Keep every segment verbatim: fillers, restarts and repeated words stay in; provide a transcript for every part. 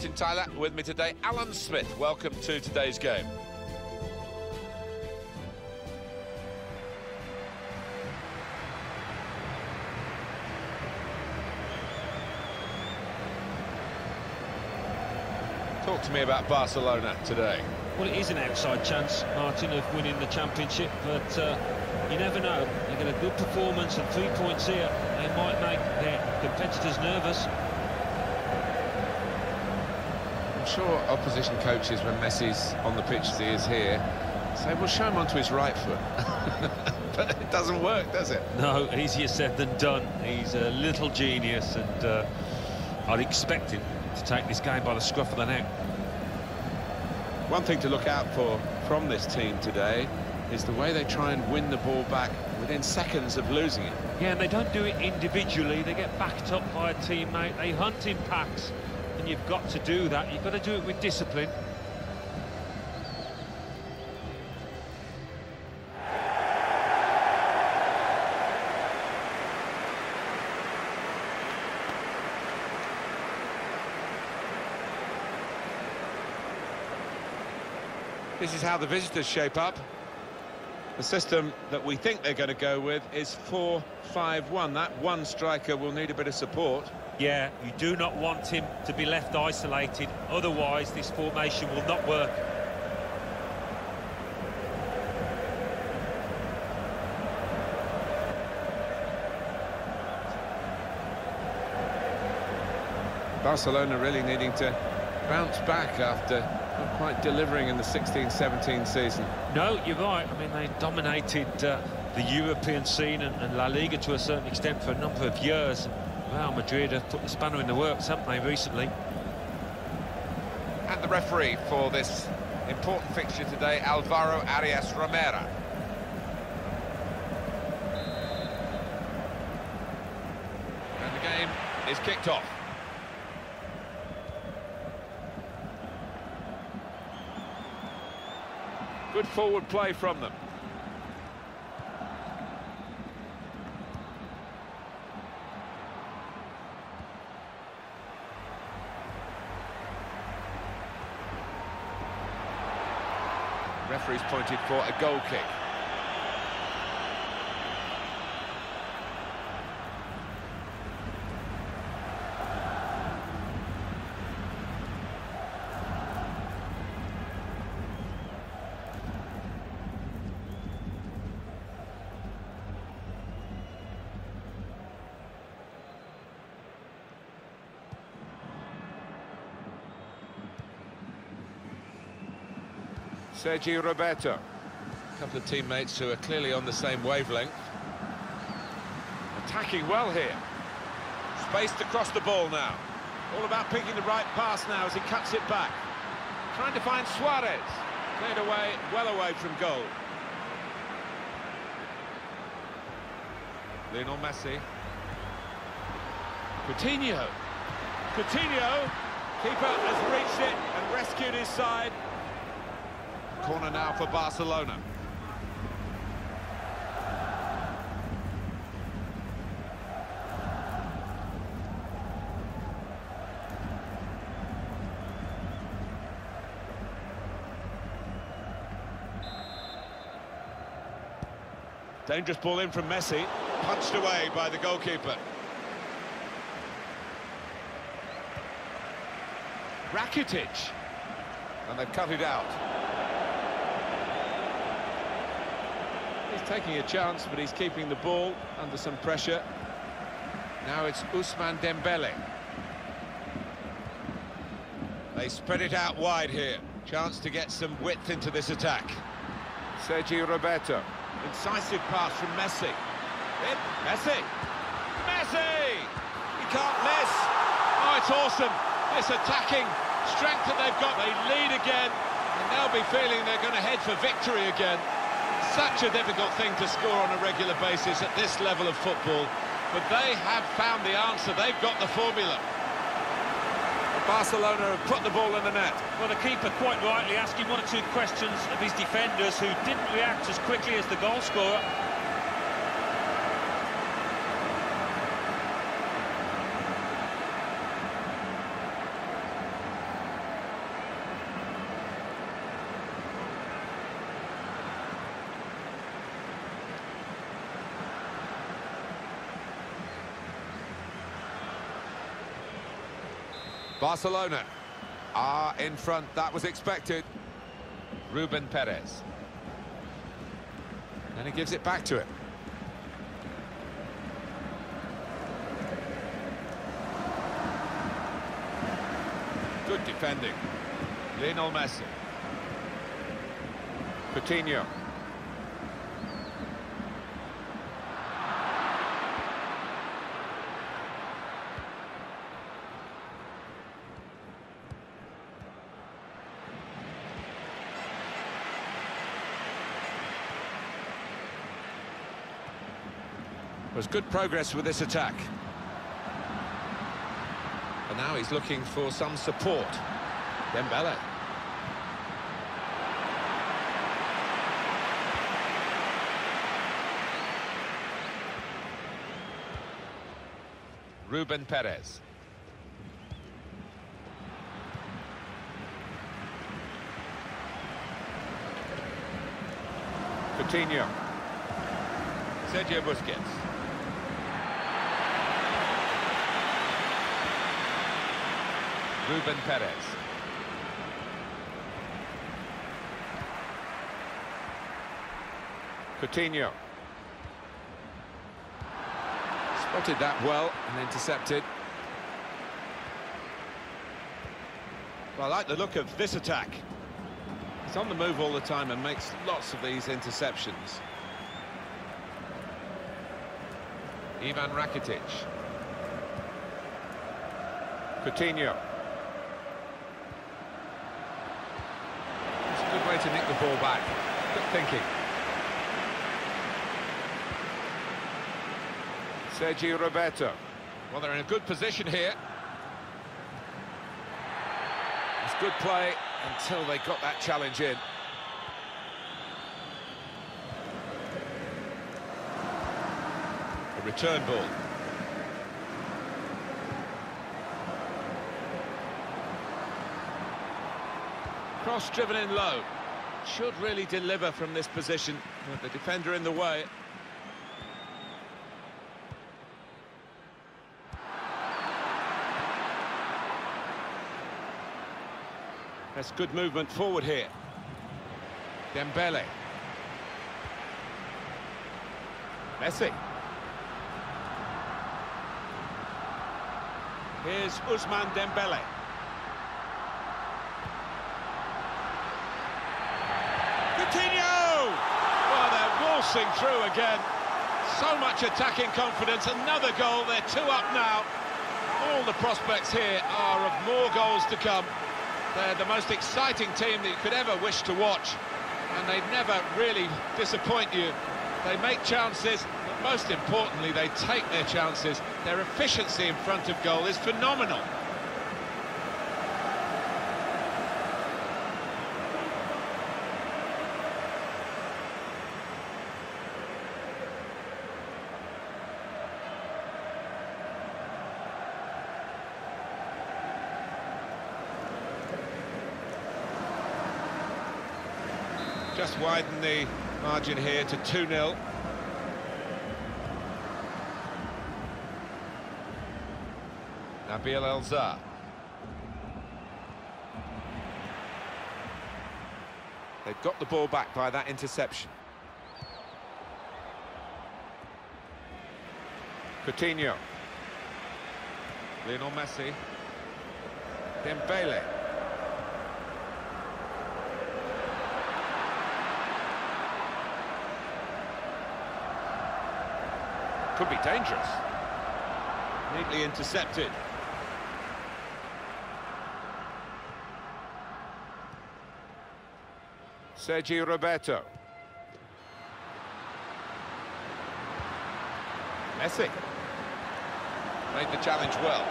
Martin Tyler with me today. Alan Smith, welcome to today's game. Talk to me about Barcelona today. Well, it is an outside chance, Martin, of winning the championship, but uh, you never know. You get a good performance and three points here, they might make their competitors nervous. I'm sure opposition coaches, when Messi's on the pitch as he is here, say, well, show him onto his right foot. But it doesn't work, does it? No, easier said than done. He's a little genius, and uh, I'd expect him to take this game by the scruff of the neck. One thing to look out for from this team today is the way they try and win the ball back within seconds of losing it. Yeah, and they don't do it individually. They get backed up by a teammate. They hunt in packs, and you've got to do that. You've got to do it with discipline. This is how the visitors shape up. The system that we think they're going to go with is four five one. That one striker will need a bit of support. Yeah, you do not want him to be left isolated, otherwise this formation will not work. Barcelona really needing to bounce back after not quite delivering in the sixteen seventeen season. No, you're right. I mean, they dominated uh, the European scene and, and La Liga to a certain extent for a number of years. Real Madrid have put the spanner in the works, haven't they, recently? And the referee for this important fixture today, Alvaro Arias Romero. And the game is kicked off. Good forward play from them. Referee's pointed for a goal kick. Sergi Roberto. A couple of teammates who are clearly on the same wavelength. Attacking well here. Spaced across the ball now. All about picking the right pass now as he cuts it back. Trying to find Suarez. Cleared away, well away from goal. Lionel Messi. Coutinho. Coutinho. Keeper has reached it and rescued his side. Corner now for Barcelona. Dangerous ball in from Messi, punched away by the goalkeeper. Rakitic, and they've cut it out. He's taking a chance, but he's keeping the ball under some pressure. Now it's Ousmane Dembele. They spread it out wide here. Chance to get some width into this attack. Sergi Roberto. Incisive pass from Messi. In, Messi! Messi! He can't miss! Oh, it's awesome! This attacking strength that they've got. They lead again, and they'll be feeling they're going to head for victory again. Such a difficult thing to score on a regular basis at this level of football, but they have found the answer. They've got the formula. Barcelona have put the ball in the net. Well, the keeper quite rightly asking one or two questions of his defenders, who didn't react as quickly as the goal scorer. Barcelona are in front, that was expected. Ruben Perez. And he gives it back to him. Good defending. Lionel Messi. Coutinho. There's good progress with this attack. And now he's looking for some support. Dembele. Ruben Perez. Coutinho. Sergio Busquets. Ruben Perez. Coutinho. Spotted that well and intercepted. Well, I like the look of this attack. He's on the move all the time and makes lots of these interceptions. Ivan Rakitic. Coutinho. It's a good way to nick the ball back. Good thinking. Sergio Roberto. Well, they're in a good position here. It's good play until they got that challenge in. A return ball. Cross driven in low. Should really deliver from this position, with the defender in the way. That's good movement forward here. Dembele. Messi. Here's Ousmane Dembele. Coutinho! Well, they're waltzing through again. So much attacking confidence. Another goal. They're two up now. All the prospects here are of more goals to come. They're the most exciting team that you could ever wish to watch, and they never really disappoint you. They make chances, but most importantly, they take their chances. Their efficiency in front of goal is phenomenal. Just widen the margin here to two nil. Nabil El-Zar. They've got the ball back by that interception. Coutinho. Lionel Messi. Dembele. Could be dangerous. Neatly intercepted. Sergio Roberto. Messi. Made the challenge well.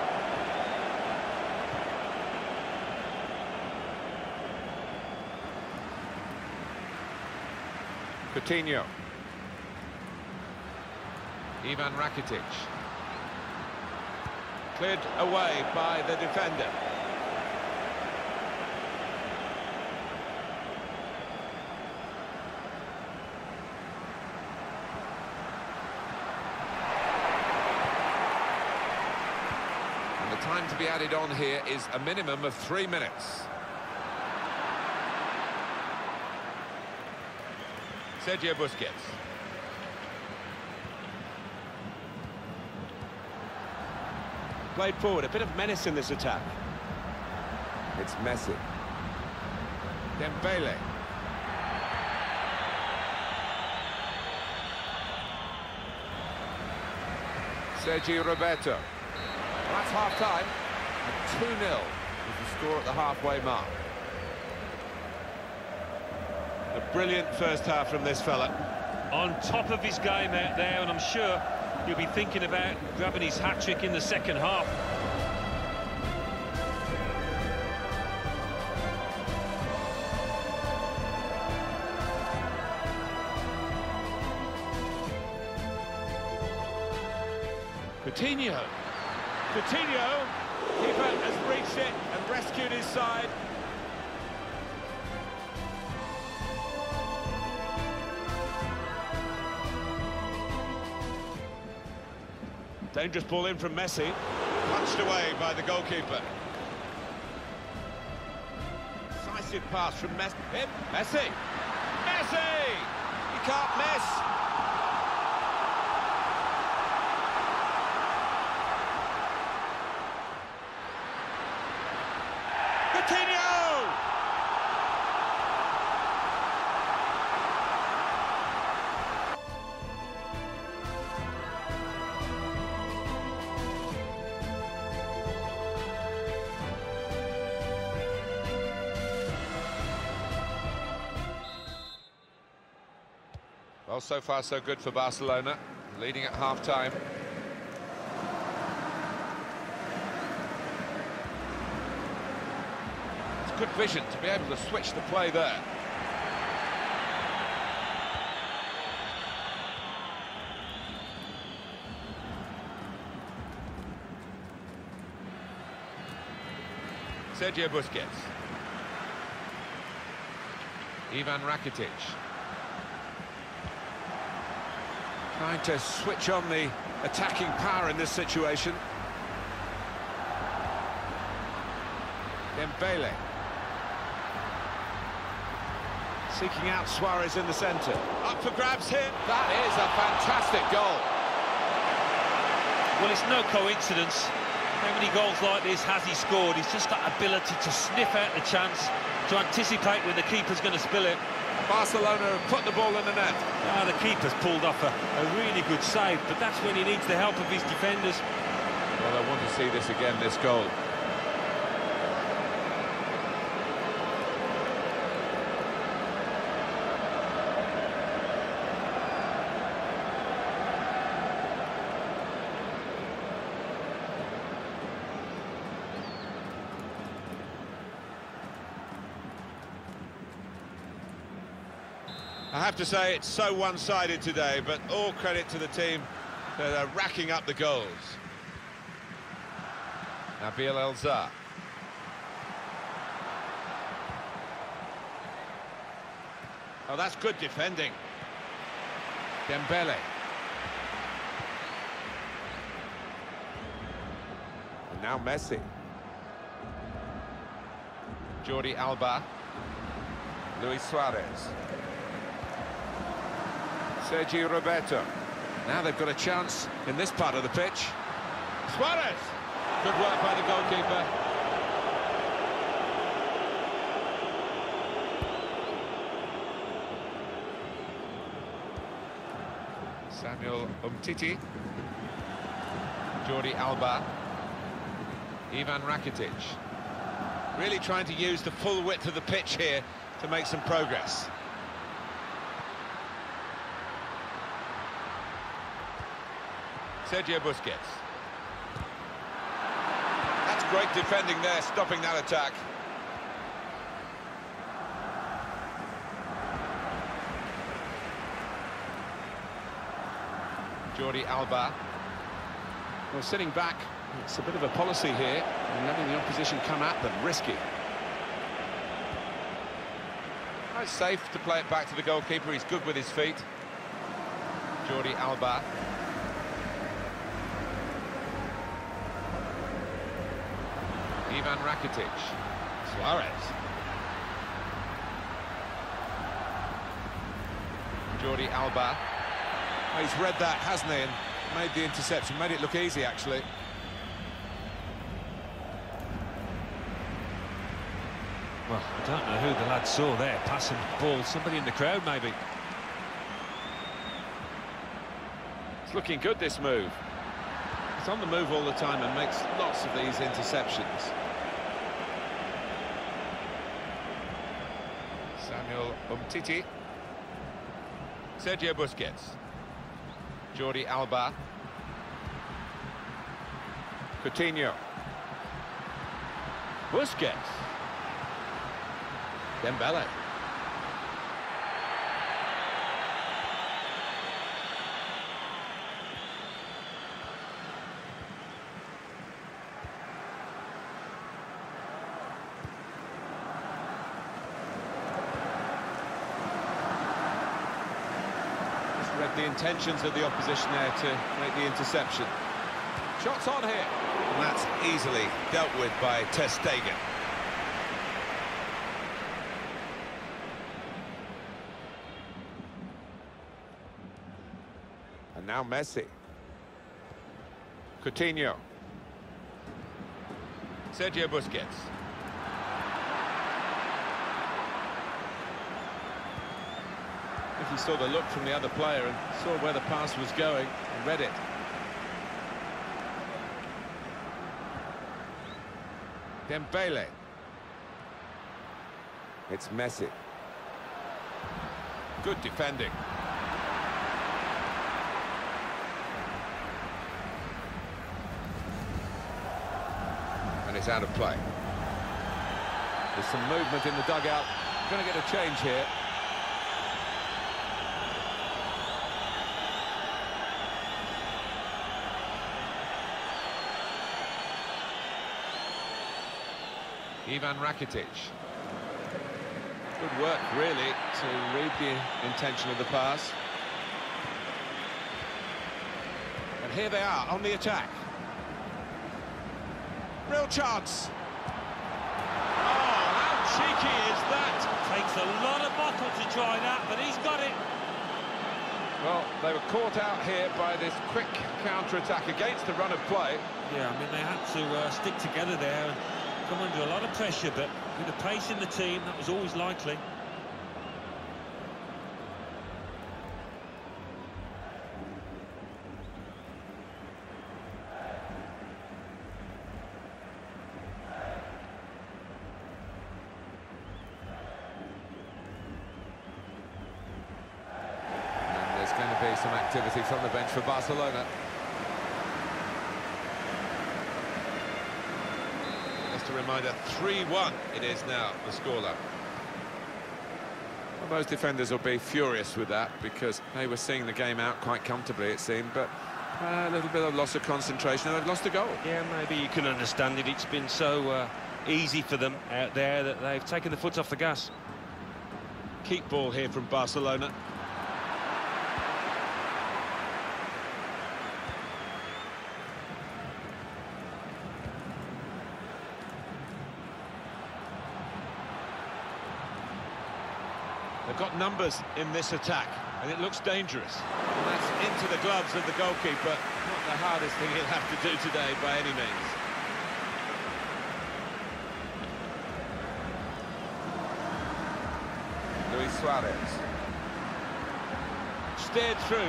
Coutinho. Ivan Rakitic. Cleared away by the defender. And the time time to be added on here is a minimum of three minutes. Sergio Busquets. Played forward, a bit of menace in this attack. It's Messi. Dembele. Sergio Roberto. That's half-time. two nil is the score at the halfway mark. A brilliant first half from this fella. On top of his game out there, and I'm sure he'll be thinking about grabbing his hat-trick in the second half. Coutinho. Coutinho. Keeper has reached it and rescued his side. Dangerous ball in from Messi. Punched away by the goalkeeper. Decisive pass from Messi. Messi! Messi! He can't miss! Coutinho! Well, so far so good for Barcelona, leading at half-time. It's good vision to be able to switch the play there. Sergio Busquets. Ivan Rakitic. Trying to switch on the attacking power in this situation. Dembele. Seeking out Suarez in the centre. Up for grabs here. That is a fantastic goal. Well, it's no coincidence. How many goals like this has he scored? He's just got ability to sniff out the chance, to anticipate when the keeper's going to spill it. Barcelona have put the ball in the net. Ah, the keeper's pulled off a, a really good save, but that's when he needs the help of his defenders. Well, I want to see this again, this goal. I have to say, it's so one-sided today, but all credit to the team that are racking up the goals. Nabil Elzar. Oh, that's good defending. Dembele. And now Messi. Jordi Alba. Luis Suarez. Sergio Roberto. Now they've got a chance in this part of the pitch. Suarez! Good work by the goalkeeper. Samuel Umtiti. Jordi Alba. Ivan Rakitic. Really trying to use the full width of the pitch here to make some progress. Sergio Busquets. That's great defending there, stopping that attack. Jordi Alba. Well, sitting back, it's a bit of a policy here, and letting the opposition come at them, risky. Quite safe to play it back to the goalkeeper, he's good with his feet. Jordi Alba. Ivan Rakitic. Suarez. Jordi Alba. Oh, he's read that, hasn't he, and made the interception, made it look easy, actually. Well, I don't know who the lad saw there, passing the ball. Somebody in the crowd, maybe. It's looking good, this move. He's on the move all the time and makes lots of these interceptions. Samuel Umtiti. Sergio Busquets. Jordi Alba. Coutinho. Busquets. Dembele. Just read the intentions of the opposition there to make the interception. Shots on here. And that's easily dealt with by Ter Stegen. And now Messi. Coutinho. Sergio Busquets. If he saw the look from the other player and saw where the pass was going and read it. Dembele. It's Messi. Good defending. And it's out of play. There's some movement in the dugout. Going to get a change here. Ivan Rakitic. Good work, really, to read the intention of the pass. And here they are on the attack. Real chance. Oh, how cheeky is that? Takes a lot of bottle to try that, but he's got it. Well, they were caught out here by this quick counter-attack against the run of play. Yeah, I mean, they had to uh, stick together there and come under a lot of pressure, but with the pace in the team, that was always likely. And there's going to be some activity from the bench for Barcelona. Just a reminder, three one it is now, the scoreline. Well, most defenders will be furious with that because they were seeing the game out quite comfortably, it seemed, but uh, a little bit of loss of concentration and they've lost a goal. Yeah, maybe you can understand it. It's been so uh, easy for them out there that they've taken the foot off the gas. Keep ball here from Barcelona. They've got numbers in this attack, and it looks dangerous. And that's into the gloves of the goalkeeper. Not the hardest thing he'll have to do today, by any means. Luis Suarez. Steered through.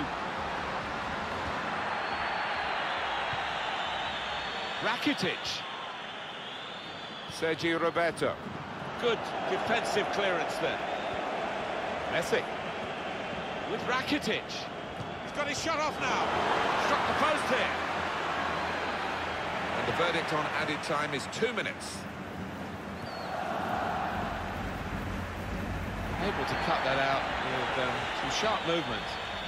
Rakitic. Sergi Roberto. Good defensive clearance there. Messi. With Rakitic. He's got his shot off now. Struck the post here. And the verdict on added time is two minutes. Able to cut that out with um, some sharp movement.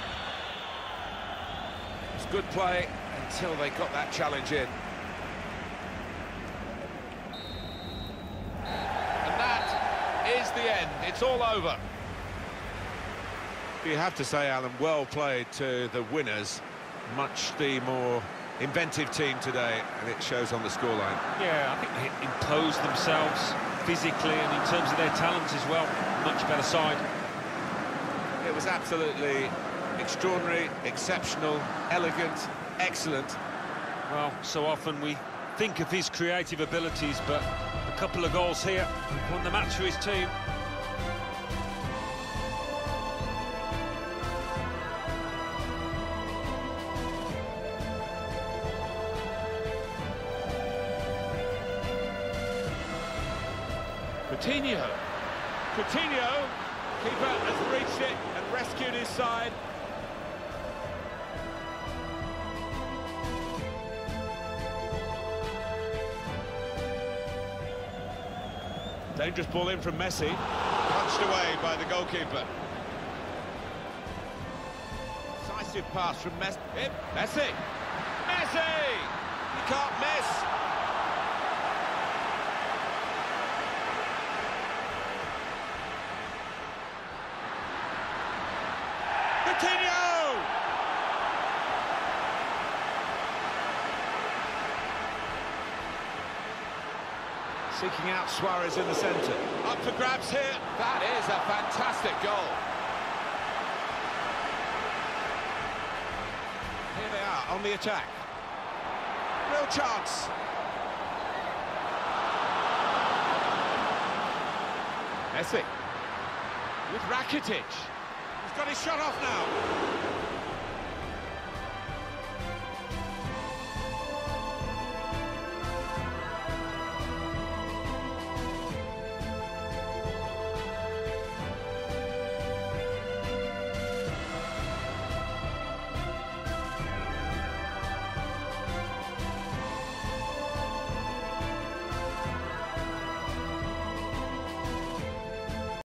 It's good play until they got that challenge in. And that is the end. It's all over. You have to say, Alan, well played to the winners. Much the more inventive team today, and it shows on the scoreline. Yeah, I think they imposed themselves physically and in terms of their talent as well. Much better side. It was absolutely extraordinary, exceptional, elegant, excellent. Well, so often we think of his creative abilities, but a couple of goals here won the match for his team. Coutinho. Coutinho, keeper has reached it and rescued his side. Dangerous ball in from Messi. Punched away by the goalkeeper. Decisive pass from Messi. Messi! Messi! You can't miss. Coutinho! Seeking out Suarez in the centre. Up for grabs here. That is a fantastic goal. Here they are on the attack. Real chance. Messi with Rakitic. He's got his shot off now.